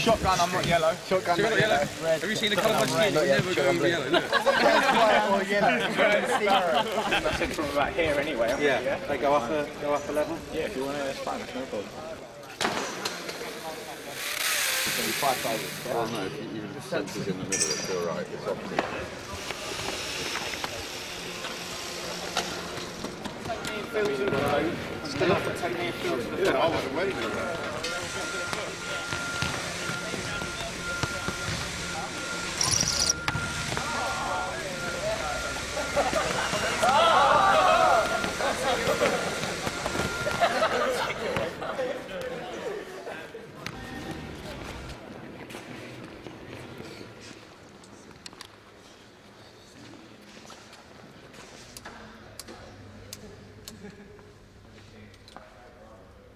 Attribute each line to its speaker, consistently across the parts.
Speaker 1: Shotgun, I'm not yellow.
Speaker 2: Shotgun, not yellow.
Speaker 3: Red. Have you seen the colour of my skin? You'll never go over yellow, look.
Speaker 1: White or yellow. That's it from about here anyway.
Speaker 2: Yeah, they go up a level.
Speaker 1: Yeah, if you want to, that's fine, that's no problem.
Speaker 4: Well, no, if you the centre's in the middle, it's all right. It's opposite.
Speaker 1: Still have to take me a field to the
Speaker 4: Yeah, I wasn't waiting for that.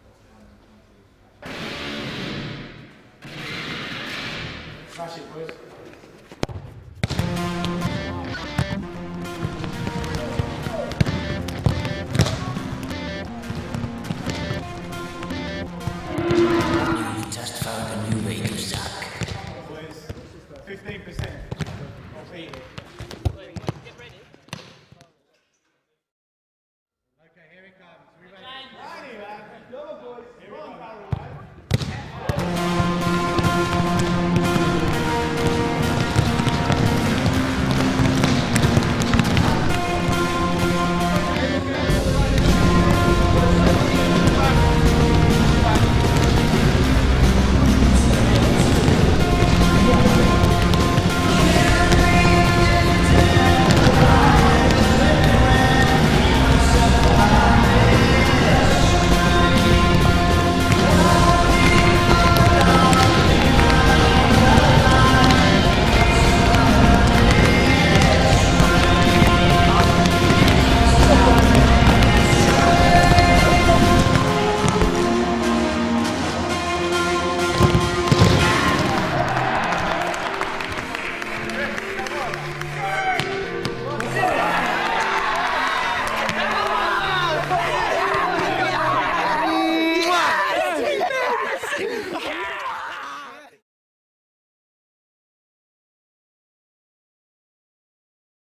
Speaker 1: Smash it, boys.